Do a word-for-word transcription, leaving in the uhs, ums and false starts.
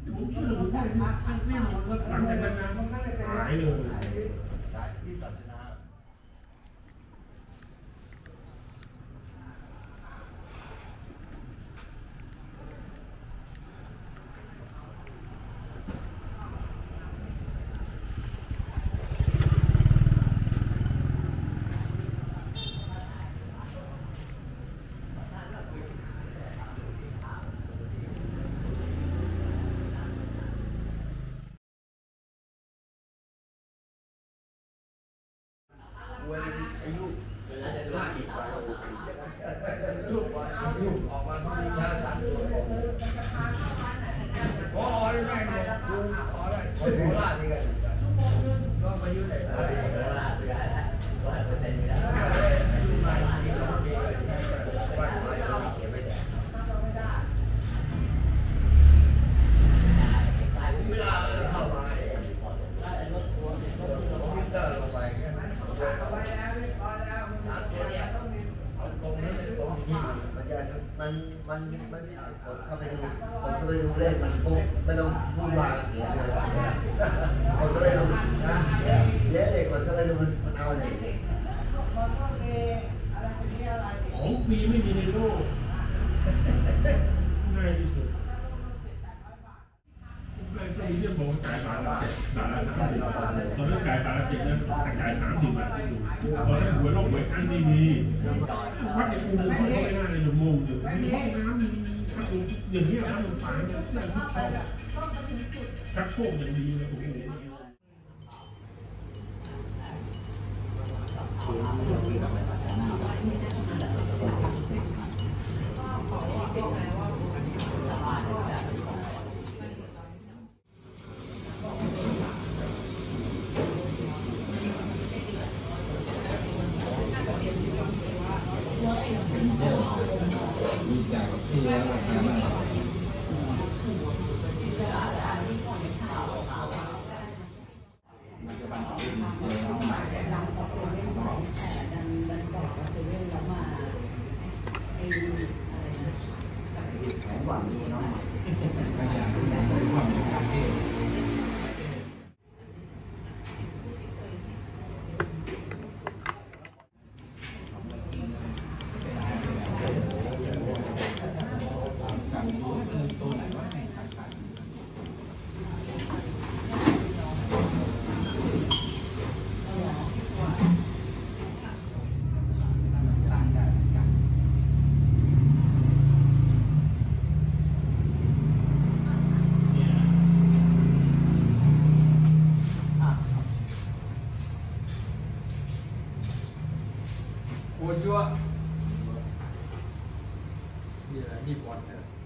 ผมเชื่อผมได้แน่นอนว่าหลังจากนั้นนะหายเลยมันมันมันเข้าไปดูผมเข้าไปดูเล่นมันปุ๊บไม่ต้องพูดวางเสียเลยผมก็ไปดูนะเด็กเด็กคนก็ไปดูมันเอาเลยของฟรีไม่มีในโลกง่ายที่สุดได้ฟรีเยี่ยมบอกขายบาทละเจ็ดบาทละสามสิบบาทตอนนั้นขายบาทละเจ็ดนะขายสามสิบบาทที่ดูตอนนั้นหวยโลกหวยอันดีดีวัดในอุโมงค์เขาไม่น่าเลยอุโมงค์อยู่มีห้องน้ำมีพัดลมอย่างนี้พัดลมฝาเนี่ยเพื่อนทุกช่องชักโครกอย่างดีเลยโอ้โห Ủa chưa? Gì là đi bọt